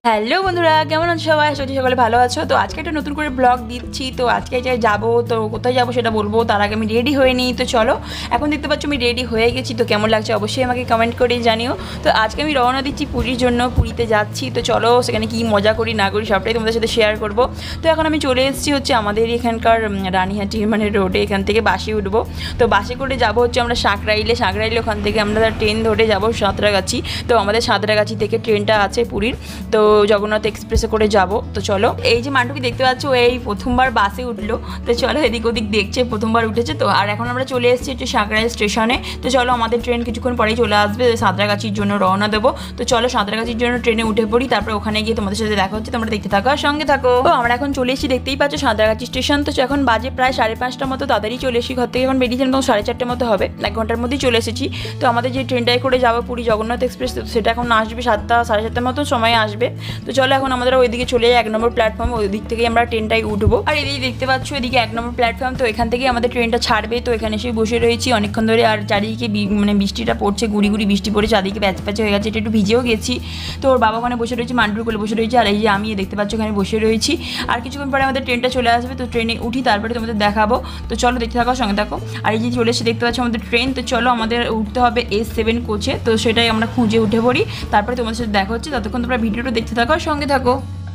Hello বন্ধুরা, কেমন আছো সবাই? আশা করছি সকালে ভালো আছো। তো আজকে একটা নতুন করে ব্লগ দিচ্ছি। তো আজকে যাবো, তো কোথায় যাবো সেটা বলবো। তার আগে আমি রেডি হয়ে নিই। তো চলো, এখন দেখতে পাচ্ছ আমি রেডি হয়ে গেছি। তো কেমন লাগছে অবশ্যই আমাকে কমেন্ট করে জানিও। তো আজকে আমি রওনা দিচ্ছি পুরীর জন্য, পুরীতে যাচ্ছি। তো চলো, সেখানে কি মজা করি না করি সবটাই তোমাদের সাথে শেয়ার করবো। তো এখন আমি চলে এসেছি হচ্ছে আমাদের এখানকার রানীহাটি মানে রোডে। এখান থেকে বাসে উঠবো। তো বাসে করে যাবো হচ্ছে আমরা সাঁকরাইলে ওখান থেকে আমরা ট্রেন ধরে যাবো সাঁতরাগাছি। তো আমাদের সাঁতরাগাছি থেকে ট্রেনটা আছে পুরীর। তো জগন্নাথ এক্সপ্রেসে করে যাব। তো চলো, এই যে মান্টুকে দেখতে পাচ্ছ, এই প্রথমবার বাসে উঠলো। তো চলো, এদিক ওদিক দেখছে, প্রথমবার উঠেছে। তো আর এখন আমরা চলে এসেছি হচ্ছে সাঁকরাইল স্টেশনে। তো চলো, আমাদের ট্রেন কিছুক্ষণ পরেই চলে আসবে। সাঁতরাগাছির জন্য রওনা দেবো। তো চলো, সাঁতরাগাছির জন্য ট্রেনে উঠে পড়ি। তারপর ওখানে গিয়ে তোমাদের সাথে দেখা হচ্ছে। তোমরা দেখতে থাকো আর সঙ্গে থাকো। তো আমরা এখন চলে এসেছি, দেখতেই পাচ্ছ সাঁতরাগাছি স্টেশন। তো এখন বাজে প্রায় 5:30টার মতো। তাড়াতাড়ি চলে এসেছি, ঘর থেকে এখন বেরিয়েছিলাম তখন 4:30টার মতো হবে। 1 ঘন্টার মধ্যেই চলে এসেছি। তো আমাদের যে ট্রেনটায় করে যাবো পুরী জগন্নাথ এক্সপ্রেস, সেটা এখন আসবে 7টা 7:30টার মতো সময় আসবে। তো চলো, এখন আমাদের ওইদিকে চলে যাই 1 নম্বর প্ল্যাটফর্ম। ওই দিক থেকেই আমরা ট্রেনটাই উঠবো। আর এদিকে দেখতে পাচ্ছ, এদিকে 1 নম্বর প্ল্যাটফর্ম। তো এখান থেকেই আমাদের ট্রেনটা ছাড়বে। তো এখানে এসে বসে রয়েছি অনেকক্ষণ ধরে। আর চারিদিকে মানে বৃষ্টিটা পড়ছে, গুড়ি গুড়ি বৃষ্টি পড়ে, চারিদিকে প্যাচ প্যাচে হয়ে গেছে। একটু ভিজেও গেছি। তো ওর বাবা ওখানে বসে রয়েছে, মান্টুর কোলে বসে রয়েছে। আর এই যে আমি দেখতে পাচ্ছ এখানে বসে রয়েছি। আর কিছুক্ষণ পরে আমাদের ট্রেনটা চলে আসবে। তো ট্রেনে উঠি, তারপরে তোমাদের দেখাবো। তো চলো, দেখতে থাকো, সঙ্গে থাকো। আর এই যে চলে এসে দেখতে পাচ্ছ আমাদের ট্রেন। তো চলো, আমাদের উঠতে হবে S7 কোচে। তো সেটাই আমরা খুঁজে উঠে পড়ি। তারপরে তোমাদের সাথে দেখা হচ্ছে। ততক্ষণ তোমরা ভিডিওটা দেখতে থাকো আর সঙ্গে থাকো।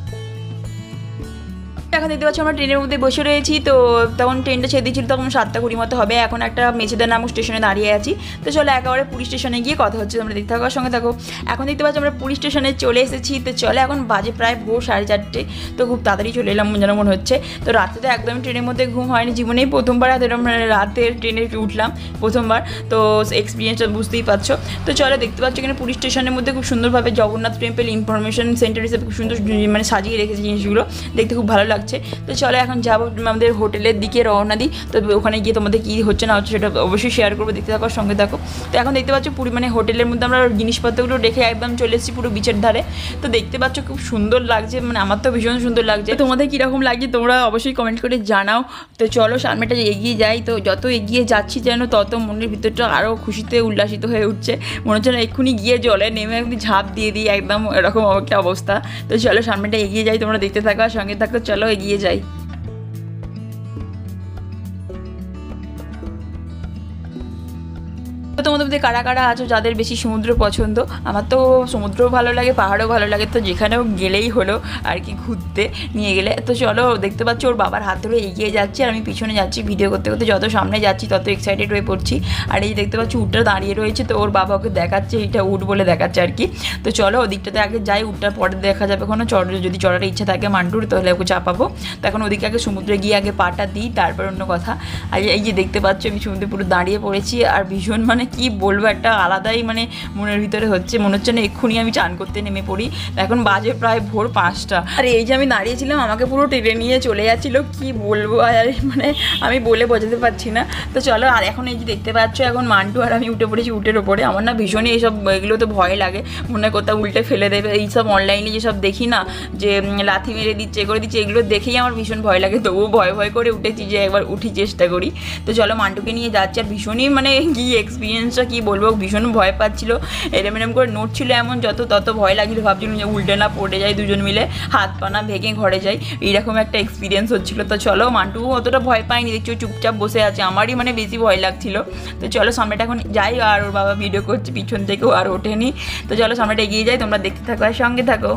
এখন দেখতে পাচ্ছি আমরা ট্রেনের মধ্যে বসে রয়েছি। তো তখন ট্রেনটা ছেড়ে দিয়েছিল, তখন 7:20 মতো হবে। এখন একটা মেচেদা নামক স্টেশনে দাঁড়িয়ে আছি। তো চলো, একেবারে পুরী স্টেশনে গিয়ে কথা হচ্ছে। তোমরা দেখতে থাকো, সঙ্গে থাকো। এখন দেখতে পাচ্ছি আমরা পুরী স্টেশনে চলে এসেছি। তো চলো, এখন বাজে প্রায় ভোর 4:30। তো খুব তাড়াতাড়ি চলে এলাম যেন মনে হচ্ছে। তো রাতে তো একদমই ট্রেনের মধ্যে ঘুম হয়নি, জীবনেই প্রথমবার এরকম রাতের ট্রেনে উঠলাম, প্রথমবার। তো এক্সপিরিয়েন্সটা বুঝতেই পারছো। তো চলো, দেখতে পাচ্ছ এখানে পুরী স্টেশনের মধ্যে খুব সুন্দরভাবে জগন্নাথ টেম্পল ইনফরমেশন সেন্টার হিসেবে খুব সুন্দর মানে সাজিয়ে রেখেছে জিনিসগুলো, দেখতে খুব ভালো লাগছে। তো চলো, এখন যাবো আমাদের হোটেলের দিকে রওনা দিই। তো ওখানে গিয়ে তোমাদের কী হচ্ছে না হচ্ছে সেটা অবশ্যই শেয়ার করবো, দেখতে থাকো, সঙ্গে থাকো। তো এখন দেখতে পাচ্ছ পুরী মানে হোটেলের মধ্যে আমরা জিনিসপত্রগুলো রেখে একদম চলে এসেছি পুরো বিচের ধারে। তো দেখতে পাচ্ছ খুব সুন্দর লাগছে, মানে আমার তো ভীষণ সুন্দর লাগছে। তোমাদের কীরকম লাগছে তোমরা অবশ্যই কমেন্ট করে জানাও। তো চলো, সামনেটা এগিয়ে যাই। তো যত এগিয়ে যাচ্ছি যেন তত মনের ভিতরটা আরও খুশিতে উল্লাসিত হয়ে উঠছে। মনে হচ্ছে না এক্ষুনি গিয়ে জলে নেমে একদম ঝাঁপ দিয়ে দিই, একদম এরকম একটা অবস্থা। তো চলো, সামনেটা এগিয়ে যাই, তোমরা দেখতে থাকো আর সঙ্গে থাকো। চলো, এগিয়ে যাই। তো তোমাদের মধ্যে কারা কারা আছো যাদের বেশি সমুদ্র পছন্দ? আমার তো সমুদ্রও ভালো লাগে, পাহাড়ও ভালো লাগে। তো যেখানেও গেলেই হলো আর কি, ঘুরতে নিয়ে গেলে। তো চলো, দেখতে পাচ্ছ ওর বাবার হাত ধরে এগিয়ে যাচ্ছি আর আমি পিছনে যাচ্ছি ভিডিও করতে করতে। যত সামনে যাচ্ছি তত এক্সাইটেড হয়ে পড়ছি। আর এই দেখতে পাচ্ছি উটটা দাঁড়িয়ে রয়েছে। তো ওর বাবা ওকে দেখাচ্ছে, এইটা উট বলে দেখাচ্ছে আর কি। তো চলো, ওদিকটাতে আগে যাই, উটটার পরে দেখা যাবে কোনো যদি চড়ার ইচ্ছা থাকে মান্টুর, তাহলে ওকে চাপাবো। তো এখন ওদিকে আগে সমুদ্রে গিয়ে আগে পাটা দিই, তারপর অন্য কথা। আর এই যে দেখতে পাচ্ছ আমি সমুদ্রে পুরো দাঁড়িয়ে পড়েছি। আর ভীষণ মানে কি বলবো, একটা আলাদাই মানে মনের ভিতরে হচ্ছে, মনে হচ্ছে না এক্ষুনি আমি চান করতে নেমে পড়ি। এখন বাজে প্রায় ভোর 5টা। আর এই যে আমি দাঁড়িয়েছিলাম, আমাকে পুরো টেনে নিয়ে চলে যাচ্ছিল, কি বলবো আর মানে আমি বলে বোঝাতে পারছি না। তো চলো, আর এখন এই যে দেখতে পাচ্ছ এখন মান্টু আর আমি উঠে পড়েছি উটের ওপরে। আমার না ভীষণই এইসব এগুলো তো ভয় লাগে, মনে হয় কোথাও উল্টে ফেলে দেবে। এইসব অনলাইনে যেসব দেখি না, যে লাথি মেরে দিচ্ছে করে দিচ্ছে, এগুলো দেখেই আমার ভীষণ ভয় লাগে। তবুও ভয় ভয় করে উঠেছি যে একবার উঠি, চেষ্টা করি। তো চলো, মান্টুকে নিয়ে যাচ্ছি। আর ভীষণই মানে কি এক্সপিরিয়েন্সটা কি বলবো, ভীষণ ভয় পাচ্ছিল। এরম এরম করে নড়ছিল এমন, তত ভয় লাগছিল। ভাবছিলাম যে উল্টে না পড়ে যায়, দুজন মিলে হাত পা না ভেঙে ঘরে যাই, এইরকম একটা এক্সপিরিয়েন্স হচ্ছিলো। তো চলো, মান্টু অতটা ভয় পাইনি, দেখছি চুপচাপ বসে আছে, আমারই মানে বেশি ভয় লাগছিল। তো চলো, সামনেটা এখন যাই। আর ওর বাবা ভিডিও করছে পিছন থেকেও, আর ওঠেনি। তো চলো, সামনেটা এগিয়ে যাই, তোমরা দেখতে থাকো আর সঙ্গে থাকো।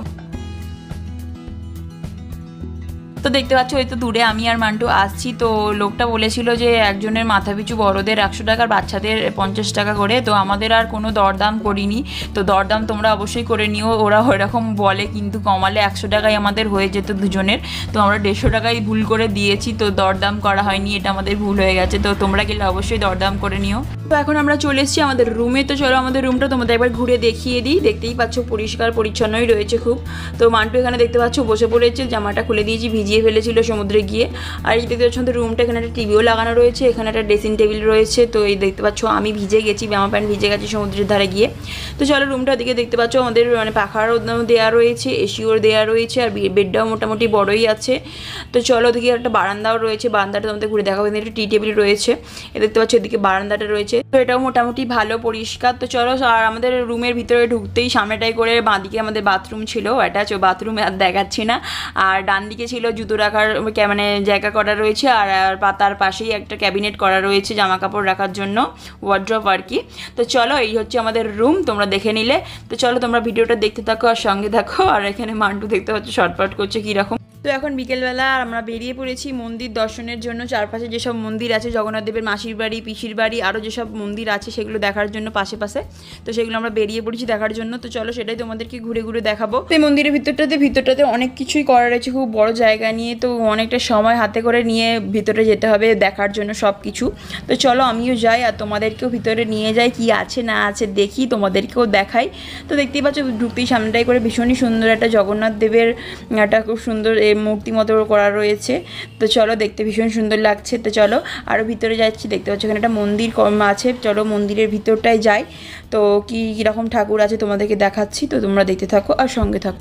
তো দেখতে পাচ্ছ ওই তো দূরে আমি আর মান্টু আসছি। তো লোকটা বলেছিল যে একজনের মাথা পিছু বড়দের 100 টাকা আর বাচ্চাদের 50 টাকা করে। তো আমাদের আর কোনো দরদাম করিনি। তো দরদাম তোমরা অবশ্যই করে নিও, ওরা ওইরকম বলে, কিন্তু কমালে 100 টাকায় আমাদের হয়ে যেত দুজনের। তো আমরা 150 টাকায় ভুল করে দিয়েছি, তো দরদাম করা হয়নি, এটা আমাদের ভুল হয়ে গেছে। তো তোমরা গেলে অবশ্যই দরদাম করে নিও। তো এখন আমরা চলে এসেছি আমাদের রুমে। তো চলো, আমাদের রুমটা তোমাদের একবার ঘুরে দেখিয়ে দিই। দেখতেই পাচ্ছ পরিষ্কার পরিচ্ছন্নই রয়েছে খুব। তো মান্টু এখানে দেখতে পাচ্ছ বসে পড়েছে, জামাটা খুলে দিয়েছি, ভিজিয়ে ফেলেছিল সমুদ্রে গিয়ে। আর এই দেখতে পাচ্ছ আমাদের রুমটা, এখানে একটা টিভিও লাগানো রয়েছে, এখানে একটা ড্রেসিং টেবিল রয়েছে। তো এই দেখতে পাচ্ছ আমি ভিজে গেছি, জামা প্যান্ট ভিজে গেছি সমুদ্রের ধারে গিয়ে। তো চলো, রুমটার দিকে দেখতে পাচ্ছ আমাদের মানে পাখারও দেওয়া রয়েছে, এসিও দেওয়া রয়েছে, আর বেডটাও মোটামুটি বড়ই আছে। তো চলো, ওদিকে একটা বারান্দাও রয়েছে, বারান্দাটা তোমাদের ঘুরে দেখাবো। এখানে একটা টি টেবিল রয়েছে, এ দেখতে পাচ্ছ এদিকে বারান্দাটা রয়েছে। তো এটাও মোটামুটি ভালো পরিষ্কার। তো চলো, আর আমাদের রুমের ভিতরে ঢুকতেই সামনেটাই করে বাঁদিকে আমাদের বাথরুম ছিল, অ্যাটাচ, বাথরুমে আর দেখাচ্ছি না। আর ডান দিকে ছিল জুতো রাখার মানে জায়গা করা রয়েছে, আর তার পাশেই একটা ক্যাবিনেট করা রয়েছে জামা কাপড় রাখার জন্য, ওয়ার্ড্রপ আর কি। তো চলো, এই হচ্ছে আমাদের রুম, তোমরা দেখে নিলে। তো চলো তোমরা ভিডিওটা দেখতে থাকো আর সঙ্গে থাকো। আর এখানে মান্টু দেখতে পাচ্ছ শর্টপাট করছে কীরকম। তো এখন বিকেলবেলা আর আমরা বেরিয়ে পড়েছি মন্দির দর্শনের জন্য। চারপাশে যেসব মন্দির আছে, জগন্নাথ দেবের মাসির বাড়ি, পিসির বাড়ি, আরও যেসব মন্দির আছে সেগুলো দেখার জন্য পাশে পাশে। তো সেগুলো আমরা বেরিয়ে পড়েছি দেখার জন্য। তো চলো সেটাই তোমাদেরকে ঘুরে ঘুরে দেখাবো। এই মন্দিরের ভিতরটাতে অনেক কিছুই করা রয়েছে, খুব বড় জায়গা নিয়ে। তো অনেকটা সময় হাতে করে নিয়ে ভিতরে যেতে হবে দেখার জন্য সব কিছু। তো চলো আমিও যাই আর তোমাদেরকেও ভিতরে নিয়ে যাই, কি আছে না আছে দেখি, তোমাদেরকেও দেখাই। তো দেখতেই পাচ্ছ ঢুকতেই সামনেটাই করে ভীষণই সুন্দর একটা জগন্নাথ দেবের একটা খুব সুন্দর মূর্তি মতো করা রয়েছে। তো চলো, দেখতে ভীষণ সুন্দর লাগছে। তো চলো আরও ভিতরে যাচ্ছি, দেখতে পাচ্ছ এখানে একটা মন্দির আছে। চলো মন্দিরের ভিতরটায় যাই। তো কীরকম ঠাকুর আছে তোমাদেরকে দেখাচ্ছি, তো তোমরা দেখতে থাকো আর সঙ্গে থাকো।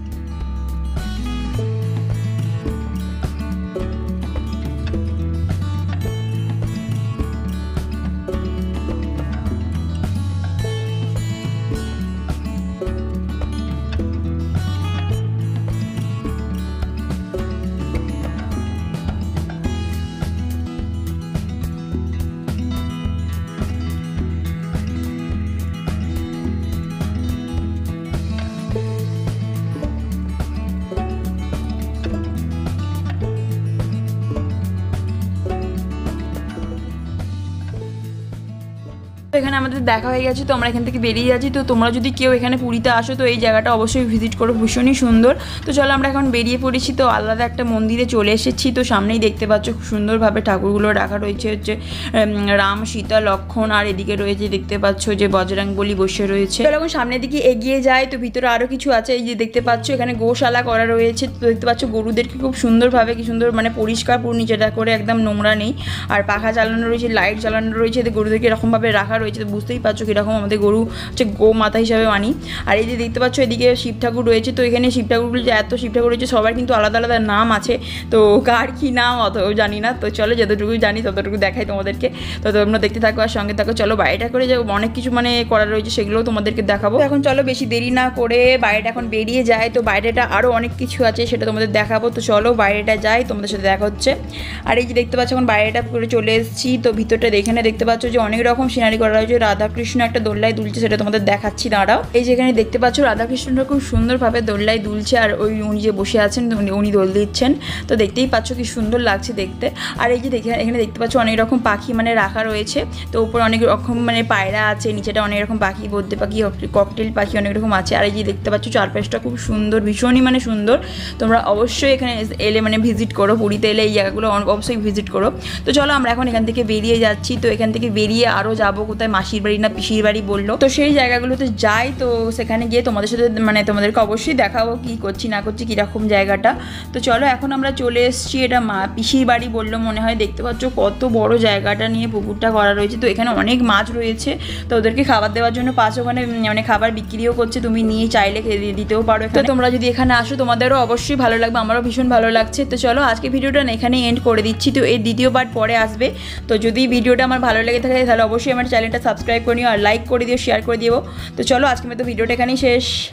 এখানে আমাদের দেখা হয়ে গেছে, তো আমরা এখান থেকে বেরিয়ে যাচ্ছি। তো তোমরা যদি কেউ এখানে পুরীতে আসো তো এই জায়গাটা অবশ্যই ভিজিট করো, ভীষণই সুন্দর। তো চলো আমরা এখন বেরিয়ে পড়েছি। তো আলাদা একটা মন্দিরে চলে এসেছি। তো সামনেই দেখতে পাচ্ছ খুব সুন্দরভাবে ঠাকুরগুলো রাখা রয়েছে, হচ্ছে রাম, সীতা, লক্ষ্মণ, আর এদিকে রয়েছে দেখতে পাচ্ছ যে বজরংবলী বসে রয়েছে। চলো এখন সামনের দিকে এগিয়ে যায়। তো ভিতরে আরও কিছু আছে, এই যে দেখতে পাচ্ছ এখানে গোশালা করা রয়েছে। তো দেখতে পাচ্ছ গরুদেরকে খুব সুন্দরভাবে, কি সুন্দর মানে পরিষ্কার নিচেটা করে, একদম নোংরা নেই। আর পাখা চালানো রয়েছে, লাইট চালানো রয়েছে। গরুদেরকে এরকমভাবে রাখা রয়েছে। তো বুঝতেই পারছো কীরকম আমাদের গরু হচ্ছে গো মাতা হিসাবে মানি। আর এই যে দেখতে পাচ্ছ এদিকে শিব ঠাকুর রয়েছে। তো এখানে শিব ঠাকুরগুলো যে এত শিব ঠাকুর রয়েছে সবার কিন্তু আলাদা আলাদা নাম আছে। তো কার কী নাম অত জানি না। তো চলো যতটুকু জানি ততটুকু দেখাই তোমাদেরকে। তো তোমরা দেখতে থাকো আর সঙ্গে থাকো। চলো বাইরেটা করে যে অনেক কিছু মানে করা রয়েছে সেগুলোও তোমাদেরকে দেখাবো। এখন চলো বেশি দেরি না করে বাইরেটা এখন বেরিয়ে যায়। তো বাইরেটা আরও অনেক কিছু আছে, সেটা তোমাদের দেখাবো। তো চলো বাইরেটা যাই, তোমাদের সাথে দেখা হচ্ছে। আর এই যে দেখতে পাচ্ছ এখন বাইরেটা করে চলে এসেছি। তো ভিতরটা এখানে দেখতে পাচ্ছ যে অনেক রকম সিনারি করা রয়েছে। রাধাকৃষ্ণ একটা দোল্লায় দুলছে, সেটা তোমাদের দেখাচ্ছি, দাঁড়াও। এই যে এখানে দেখতে পাচ্ছ রাধাকৃষ্ণটা খুব সুন্দরভাবে দোল্লায় দুলছে, আর উনি যে বসে আছেন উনি দোল দিচ্ছেন। তো দেখতেই পাচ্ছ কি সুন্দর লাগছে দেখতে। আর এই যে এখানে দেখতে পাচ্ছ অনেক রকম পাখি মানে রাখা রয়েছে। তো উপরে অনেক রকম মানে পায়রা আছে, নিচেটা অনেক রকম পাখি, বদ্যে পাখি, ককটেল পাখি অনেক রকম আছে। আর এই যে দেখতে পাচ্ছ চারপাশটা খুব সুন্দর, ভীষণই মানে সুন্দর। তোমরা অবশ্যই এখানে এলে মানে ভিজিট করো, পুরীতে এলে এই জায়গাগুলো অবশ্যই ভিজিট করো। তো চলো আমরা এখন এখান থেকে বেরিয়ে যাচ্ছি। তো এখান থেকে বেরিয়ে আরও যাবো কোথায়, মাসির বাড়ি না পিসির বাড়ি বললো। তো সেই জায়গাগুলোতে যাই। তো সেখানে গিয়ে তোমাদের সাথে মানে তোমাদেরকে অবশ্যই দেখাবো কী করছি না করছি, কীরকম জায়গাটা। তো চলো এখন আমরা চলে এসেছি, এটা পিসির বাড়ি বললো মনে হয়। দেখতে পাচ্ছ কত বড় জায়গাটা নিয়ে পুকুরটা করা রয়েছে। তো এখানে অনেক মাছ রয়েছে। তো ওদেরকে খাবার দেওয়ার জন্য পাশে ওখানে মানে খাবার বিক্রিও করছে, তুমি নিয়ে চাইলে দিতেও পারো। তো তোমরা যদি এখানে আসো তোমাদেরও অবশ্যই ভালো লাগবে, আমারও ভীষণ ভালো লাগছে। তো চলো আজকে ভিডিওটা এখানে এন্ড করে দিচ্ছি। তো এর দ্বিতীয় পার্ট পরে আসবে। তো যদি ভিডিওটা আমার ভালো লেগে থাকে তাহলে অবশ্যই আমার চ্যানেলটা সাবস্ক্রাইব করে নিও, আর লাইক করে দিও, শেয়ার করে দিও। তো চলো আজকে মতো ভিডিওটা এখানেই শেষ।